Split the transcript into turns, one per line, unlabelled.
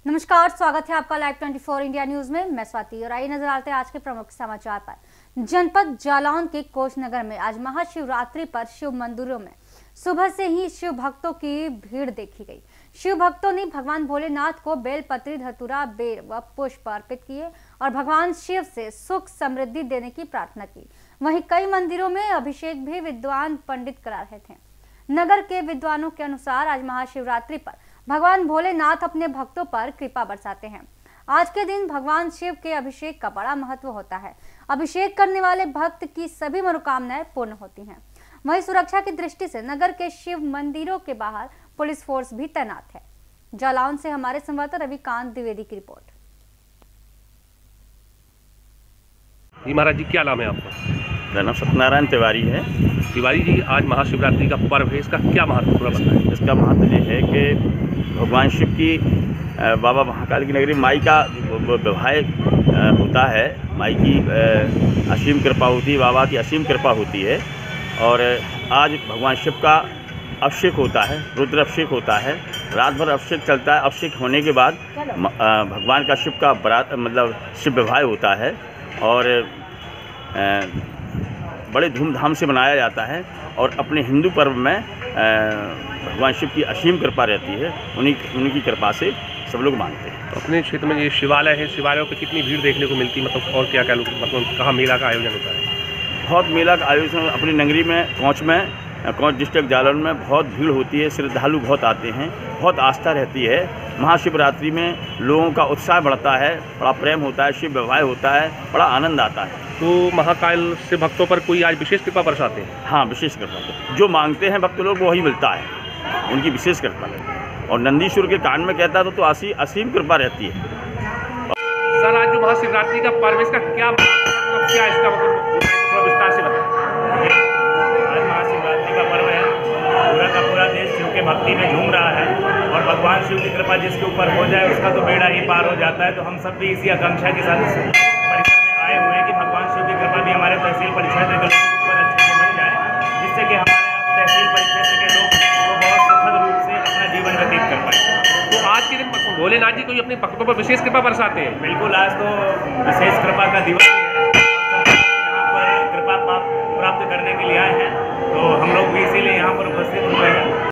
नमस्कार, स्वागत है आपका लाइव 24 इंडिया न्यूज में। मैं स्वाति और आइए नजर आते हैं आज के प्रमुख समाचार पर। जनपद जालौन के कोचनगर में आज महाशिवरात्रि पर शिव मंदिरों में सुबह से ही शिव भक्तों की भीड़ देखी गई। शिव भक्तों ने भगवान भोलेनाथ को बेलपत्री, धतूरा, बेर व पुष्प अर्पित किए और भगवान शिव से सुख समृद्धि देने की प्रार्थना की। वहीं कई मंदिरों में अभिषेक भी विद्वान पंडित करा रहे थे। नगर के विद्वानों के अनुसार आज महाशिवरात्रि पर भगवान भोलेनाथ अपने भक्तों पर कृपा बरसाते हैं। आज के दिन भगवान शिव के अभिषेक का बड़ा महत्व होता है। अभिषेक करने वाले भक्त की सभी मनोकामनाएं पूर्ण होती हैं। वहीं सुरक्षा की दृष्टि से नगर के शिव मंदिरों के बाहर पुलिस फोर्स भी तैनात है। जालौन से हमारे संवाददाता रविकांत द्विवेदी की रिपोर्ट।
जी महाराज जी, क्या नाम है आपका?
मेरा नाम सत्यनारायण तिवारी है।
तिवारी जी, आज महाशिवरात्रि का पर्व है, इसका क्या महत्व पूरा बताएं?
इसका महत्व ये है कि भगवान शिव की बाबा महाकाल की नगरी माई का विवाह होता है। माई की असीम कृपा होती है, बाबा की असीम कृपा होती है। और आज भगवान शिव का अभिषेक होता है, रुद्र अभिषेक होता है। रात भर अभिषेक चलता है। अभिषेक होने के बाद भगवान का शिव का बरात शिव विवाह होता है और बड़े धूमधाम से मनाया जाता है। और अपने हिंदू पर्व में भगवान शिव की असीम कृपा रहती है। उन्हीं कृपा से सब लोग मानते हैं।
तो अपने क्षेत्र में ये शिवालय है, शिवालयों पे कितनी भीड़ देखने को मिलती है? मतलब और क्या क्या लोग, मतलब कहाँ मेला का आयोजन होता है?
बहुत मेला का आयोजन अपनी नगरी में, कोंच डिस्ट्रिक्ट जालौन में बहुत भीड़ होती है। श्रद्धालु बहुत आते हैं, बहुत आस्था रहती है। महाशिवरात्रि में लोगों का उत्साह बढ़ता है, बड़ा प्रेम होता है, शिव विवाह होता है, बड़ा आनंद आता है।
तो महाकाल से भक्तों पर कोई आज विशेष कृपा बरसाते हैं?
हाँ, विशेष कृपा जो मांगते हैं भक्त लोग वही मिलता है, उनकी विशेष कृपा है। और नंदीश्वर के कान में कहता तो असीम कृपा रहती है।
सर, आज जो महाशिवरात्रि का पर्व, इसका क्या इसका मतलब विस्तार से बताएं।
आज महाशिवरात्रि का पर्व है। पूरा का पूरा देश शिव के भक्ति में झूम रहा है और भगवान शिव की कृपा जिसके ऊपर हो जाए उसका तो बेड़ा ही पार हो जाता है। तो हम सब भी इसी आकांक्षा के साथ परिसर में आए हुए हैं कि भगवान शिव की कृपा भी हमारे तहसील परिक्षेत्र के लोगों के ऊपर अच्छे से बन जाए, जिससे कि हमारे तहसील परिक्षेत्र के लोग वो बहुत सुखद रूप से अपना जीवन व्यतीत कर पाए।
तो आज के दिन भोलेनाथ जी कोई अपने भक्तों पर विशेष कृपा बरसाते हैं?
बिल्कुल, आज तो विशेष कृपा का दिवस है। यहाँ पर कृपा प्राप्त करने के लिए आए हैं, तो हम लोग भी इसीलिए यहाँ पर उपस्थित हुए हैं।